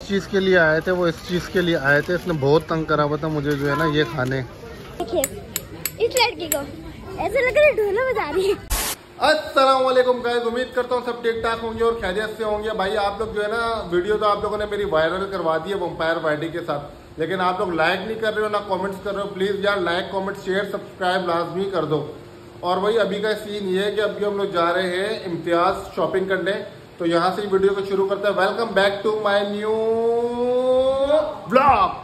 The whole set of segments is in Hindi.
चीज़ के लिए आए थे, वो इस चीज़ के लिए आए थे। इसने बहुत तंग करा हुआ था मुझे जो है ना ये खाने। देखिए इस लड़की को ऐसा लग रहा है ढोल बजा रही है। अस्सलाम वालेकुम गाइस, उम्मीद करता हूँ सब ठीक ठाक होंगे और खैरियत से होंगे। भाई आप लोग जो है ना वीडियो तो आप लोगों ने मेरी वायरल करवा दी है वंपायर पार्टी के साथ, लेकिन आप लोग लाइक नहीं कर रहे हो ना कमेंट्स कर रहे हो। प्लीज़ यार लाइक कमेंट शेयर सब्सक्राइब लाजमी कर दो। और भाई अभी का सीन ये है कि अभी हम लोग जा रहे हैं इम्तियाज शॉपिंग करने, तो यहाँ से वीडियो को शुरू करते हैं। Welcome back to my new blog.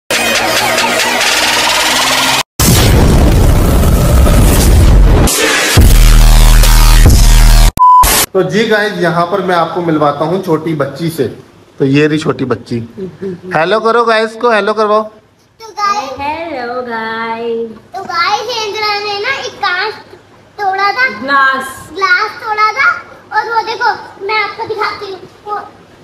तो जी गाइस यहाँ पर मैं आपको मिलवाता हूँ छोटी बच्ची से। तो ये रही छोटी बच्ची। हेलो करो गाइस को, हेलो करवाओ। तो गाइस हेलो गाइस। तो गाइस एंड्रा ने ना एक कांच तोड़ा था, ग्लास तोड़ा था। और वो देखो मैं आपको दिखाती हूँ,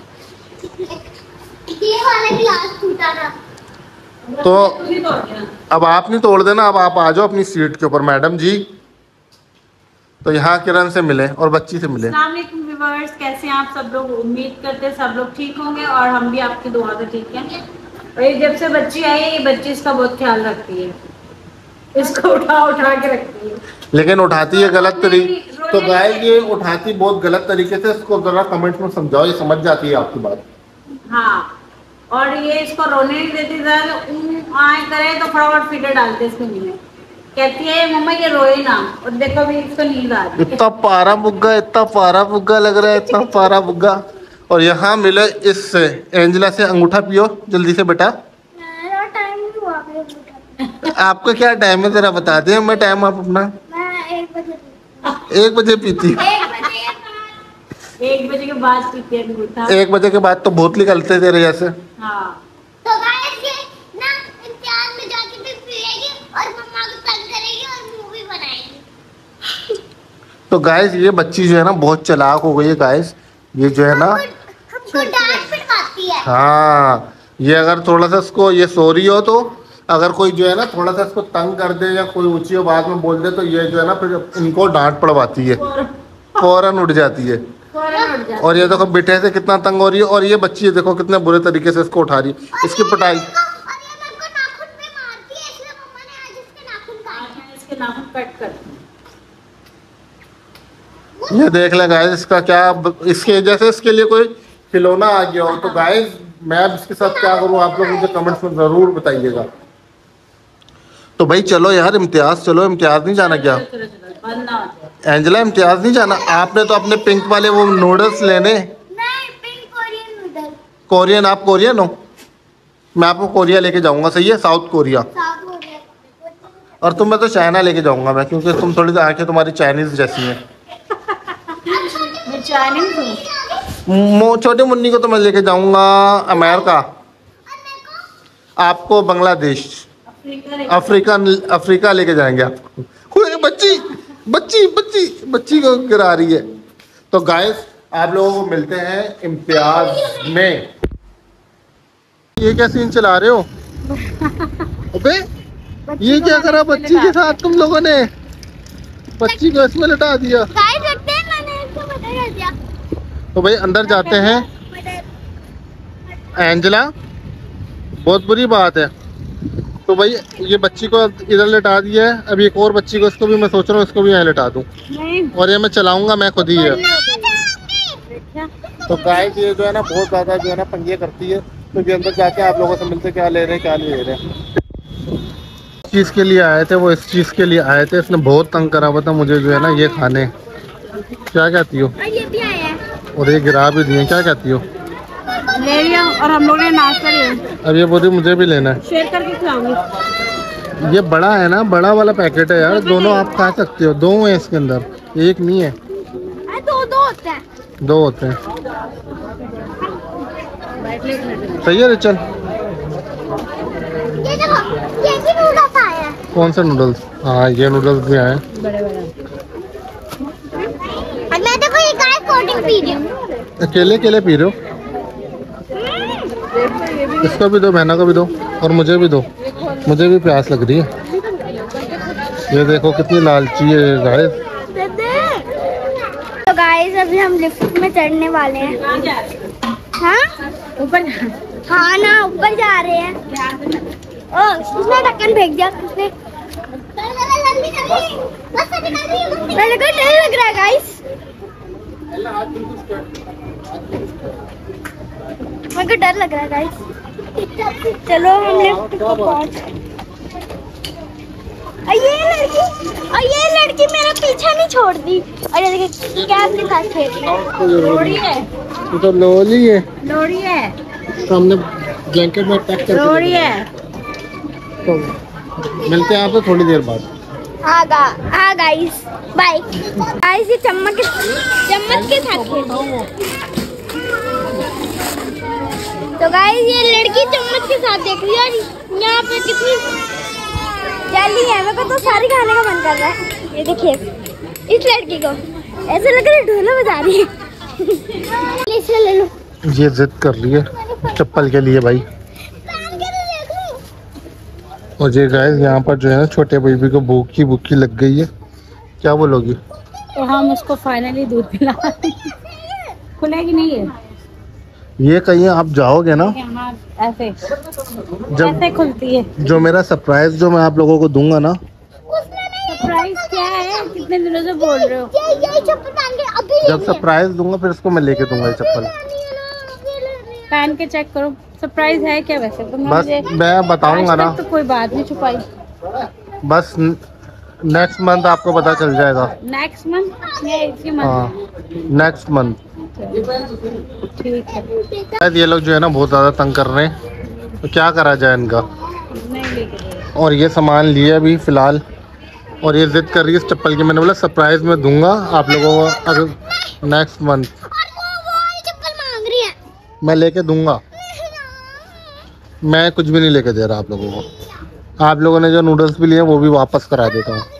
ये वाला ग्लास टूटा था। तो अब आप नहीं तोड़ देना, अब आप आ जाओ अपनी सीट के ऊपर मैडम जी। तो यहाँ किरण से मिले और बच्ची से मिले। अस्सलाम वालेकुम व्यूअर्स, कैसे हैं आप सब लोग? उम्मीद करते हैं सब लोग ठीक होंगे और हम भी आपकी दुआ से ठीक हैं। और ये जब से बच्ची आई है, ये बच्ची इसका बहुत ख्याल रखती है, इसको उठा के रखती है, लेकिन उठाती है गलत तरीके। तो गाइस ये उठाती बहुत गलत तरीके से, इसको जरा कमेंट में समझाओ, ये समझ जाती है आपकी बात। हाँ, और ये इसको रोने नहीं देती, आए करे तो फटाफट फीडर डालते इसके मुंह में, कहती है मम्मा ये रोए ना। और देखो भी इसको नींद आ रही है। इतना पारा बुग्गा, इतना पारा बुग्गा लग रहा है, इतना पारा बुग्गा। और यहाँ मिले इससे एंजेला से। अंगूठा पियो जल्दी से बेटा। टाइम नहीं हुआ। आपका क्या टाइम है जरा बता दें मैं टाइम आप अपना। मैं 1 बजे 1 बजे पीती। 1 बजे के बाद पीती है अंगूठा। 1 बजे के बाद तो बहुत निकलते तेरे जैसे। हाँ, तो गाइस ये ना इम्तियाज में जाके भी पिएगी और मम्मा को तंग करेगी और मूवी बनाएगी। तो गाइस ये बच्ची जो है ना बहुत चालाक हो गई है गाइस। ये जो है ना हमको डांट पिटवाती है। हाँ, ये अगर थोड़ा सा इसको ये सो रही हो, तो अगर कोई जो है ना थोड़ा सा इसको तंग कर दे या कोई ऊंची आवाज में बोल दे, तो ये जो है ना फिर इनको डांट पड़वाती है, फौरन उठ जाती है। और ये देखो बेटे से कितना तंग हो रही है। और ये बच्ची देखो कितने बुरे तरीके से इसको उठा रही है, इसकी पिटाई। ये देख ले गाइस इसका क्या, इसके जैसे इसके लिए कोई खिलौना आ गया हो। तो गाइस मैं अब इसके साथ क्या करूं, आप लोग मुझे कमेंट्स में जरूर बताइएगा। तो भाई चलो यार इम्तियाज, चलो इम्तियाज नहीं जाना क्या? एंजेला इम्तियाज नहीं जाना? आपने तो अपने पिंक वाले वो नूडल्स लेने। नहीं, पिंक कोरियन नूडल। कोरियन? आप कोरियन हो? मैं आपको कोरिया लेके जाऊंगा, सही है? South Korea. और तुम्हें तो चाइना लेके जाऊंगा मैं, क्योंकि तुम थोड़ी आंखें तुम्हारी चाइनीज जैसी हैं। छोटी मुन्नी को तो मैं लेके जाऊंगा अमेरिका, आपको बांग्लादेश, अफ्रीका लेके जाएंगे आपको। बच्ची बच्ची बच्ची बच्ची को गिरा रही है। तो गाइस आप लोगों को मिलते हैं इम्तियाज में। ये क्या सीन चला रहे हो? अबे ये क्या करा बच्ची के साथ तुम लोगों ने? बच्ची को इसमें लटा दिया। तो भाई अंदर जाते हैं। एंजेला बहुत बुरी बात है। तो भाई ये बच्ची को इधर लिटा दिया है, अभी एक और बच्ची को, इसको भी मैं सोच रहा हूँ इसको भी यहाँ लिटा दूँ। और ये मैं चलाऊंगा मैं खुद ही है। तो गाइस ये जो है ना बहुत ज्यादा जो है ना पंगे करती है। तो ये अंदर जाके आप लोगों से मिलते क्या ले रहे हैं क्या नहीं ले रहे। चीज़ के लिए आए थे, वो इस चीज़ के लिए आए थे। इसने बहुत तंग करा हुआ था मुझे जो है ना ये खाने। क्या कहती हो? ये भी आया है और ये गिरा भी दिए, क्या कहती हो? ले लिया और हम लोग ने नाश्ता लिया। अब ये बोली मुझे भी लेना है। शेयर करके खिलाऊंगी। ये बड़ा है ना, बड़ा वाला पैकेट है यार, दोनों आप खा सकते हो। 2 है इसके अंदर, एक नहीं है। दो होते हैं। 2 होते हैं। सही है रिचल? ये देखो ये भी नूडल्स आया है। कौन सा नूडल्स? हाँ ये नूडल्स भी आए। मैं देखो ये गाय कोटिंग पी रही हूँ। अकेले अकेले पी रहे हो? इसको भी दो, बहना को भी दो और मुझे भी दो, मुझे भी प्यास लग रही है। ये देखो कितनी लालची है गाइस। तो गाइस अभी हम लिफ्ट में चढ़ने वाले हैं। हाँ ऊपर हाँ ना, ऊपर जा रहे हैं। उसने ढक्कन फेंक दिया उसने। मेरे को डर लग रहा है गाइस। मेरे को डर लग रहा है गाइस। चलो हमने ये लड़की मेरा पीछा नहीं छोड़ती। और ये देखिए क्या अपने साथ खेल रही है। लोड़ी है, ये तो लोली है। लोड़ी है, सामने ब्लैंकेट में पैक करके लोड़ी है। तो मिलते हैं आपसे थोड़ी देर बाद। हाँ गाइस, बाय गाइस। ये चम्मच के साथ खेल रही है। तो गाइस ये लड़की चम्मच के साथ देख रही है। और यहाँ पे कितनी जल्दी है। मेरे को तो सारी खाने का मन कर रहा है। ये देखिए इस लड़की को ऐसा लग रहा है ढोला बजा रही है। इसे ले लो। ये जिद कर रही है चप्पल के लिए भाई। और ये गाइस यहाँ पर जो है ना छोटे बेबी को भूखी लग गई है। क्या बोलोगी? तो हम उसको फाइनली दूध पिला। खुलेगी नहीं है ये कहीं आप जाओगे ना ऐसे जब ऐसे खुलती है। जो मेरा सरप्राइज जो मैं आप लोगों को दूंगा ना। सरप्राइज क्या है? कितने दिनों से बोल रहे हो? जब सरप्राइज दूंगा फिर इसको मैं लेके दूंगा ये चप्पल। पहन के चेक करो सरप्राइज है क्या वैसे। तुम बस मैं बताऊंगा ना। तो कोई बात नहीं छुपाई। बस नेक्स्ट मंथ आपको पता चल जाएगा। नेक्स्ट मंथ या इसी मंथ? हाँ नेक्स्ट मंथ। ठीक है। शायद ये लोग जो है ना बहुत ज़्यादा तंग कर रहे हैं तो क्या करा जाए इनका। नहीं लेके। और ये सामान लिए अभी फ़िलहाल। और ये जिद कर रही है इस चप्पल की। मैंने बोला सरप्राइज में दूंगा आप लोगों को अगर नेक्स्ट मंथ। मैं लेके दूंगा। मैं कुछ भी नहीं लेके दे रहा आप लोगों को। आप लोगों ने जो नूडल्स भी लिए वो भी वापस करा देता हूँ।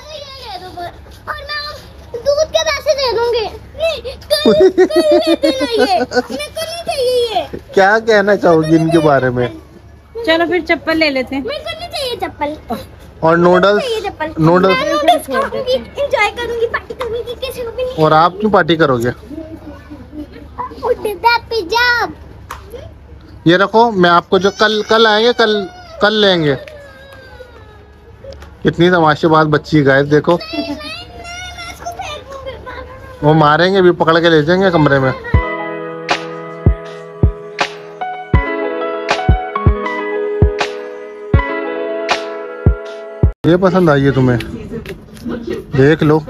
क्या कहना चाहोगी इनके बारे में? चलो फिर चप्पल ले लेते हैं। मेरे को नहीं चाहिए चप्पल। और नूडल्स नूडल्स खाऊंगी, एंजॉय करूंगी, पार्टी करूंगी, किसी को भी नहीं। और आप क्यों पार्टी करोगे? पिज्जा ये रखो। मैं आपको जो कल आएंगे कल लेंगे। कितनी तमाशेबाज बच्ची है गाइस देखो। वो मारेंगे भी, पकड़ के ले जाएंगे कमरे में। ये पसंद आई है तुम्हें? देख लो।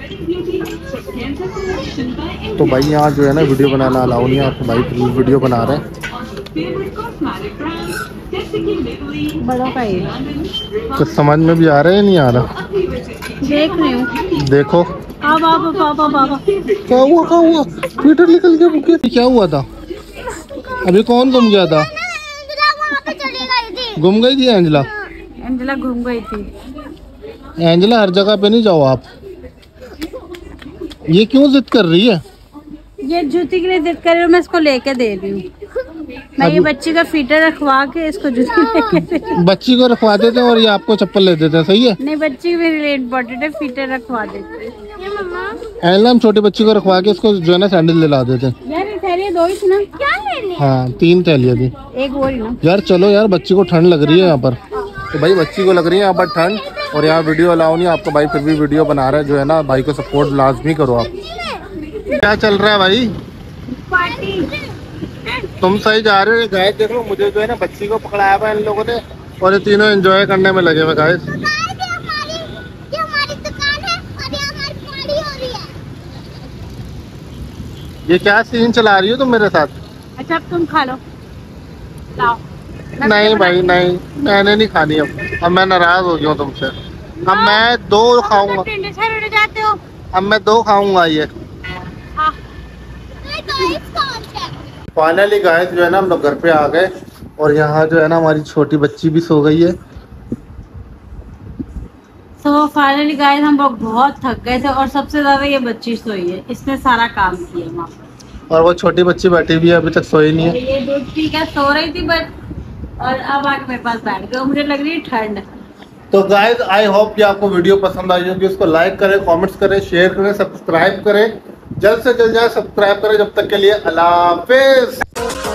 तो भाई यहाँ जो है ना वीडियो बनाना अलाउ नहीं है। आपको भाई वीडियो बना रहे हैं। बड़ा का ही कुछ समझ में भी आ रहा है नहीं आ रहा? देख रही हूँ। देखो बाबा क्या हुआ? ट्विटर निकल गया बुके। क्या हुआ था? अभी कौन गुम गया था? गुम गई थी एंजला। एंजला घूम गई थी। एंजला हर जगह पे नहीं जाओ आप। ये क्यों जिद कर रही है? ये जूती के लिए जिद कर रही हूँ। मैं इसको लेके दे रही हूँ। मैं ये बच्ची का फीटर रखवा के इसको जूती लेके दे। बच्ची को रखवा देते हैं और ये आपको चप्पल ले देते हैं। सही है। नहीं बच्ची मेरे लिए इम्पोर्टेंट है। फीटर रखवा देते हैं। एंजला हम छोटी बच्ची को रखवा के इसको जो है ना सैंडल दिला देते हैं। यार ये थैलियाँ दो ही थी ना? क्या लेनी? हाँ 3 थैलियाँ थी। एक वो ही ना। यार चलो यार बच्ची को ठंड लग रही है यहाँ पर। तो भाई बच्ची को लग रही है यहाँ पर ठंड। और यहाँ वीडियो अलाउ नहीं आपको भाई, फिर भी वीडियो बना रहा है जो है ना। भाई को सपोर्ट लाजमी करो आप। क्या चल रहा है भाई? पार्टी। तुम सही जा रहे हो गाइस। देख लो मुझे जो है ना बच्ची को पकड़ाया हुआ इन लोगों ने। और ये तीनों एंजॉय करने में लगे हुए गाइस। ये क्या सीन चला रही हो तुम मेरे साथ? अच्छा अब तुम खा लो। लाओ। नहीं भाई नहीं, मैंने नहीं खानी। अब मैं नाराज हो गया हूँ तुमसे। अब मैं 2 खाऊंगा। जाते हो? अब मैं 2 खाऊंगा ये। फाइनली गाइस जो है ना हम लोग घर पे आ गए। और यहाँ जो है ना हमारी छोटी बच्ची भी सो गई है। तो फाइनली गाइस हम लोग बहुत थक गए थे। और सबसे ज्यादा ये बच्ची सोई है। इसने सारा काम किया वहाँ पर। और वो छोटी बच्ची बैठी हुई है अभी तक सोई नहीं है। ये दूध पी कर सो रही थी बट और अब आके मेरे पास बैठ गई। मुझे लग रही है ठंड। तो गाइस आई होप कि आपको वीडियो पसंद आई होगी। उसको लाइक करें, कमेंट्स करें, शेयर करें, सब्सक्राइब करें। जल्द से जल्द जाए सब्सक्राइब करें। जब तक के लिए अल्लाह हाफिज।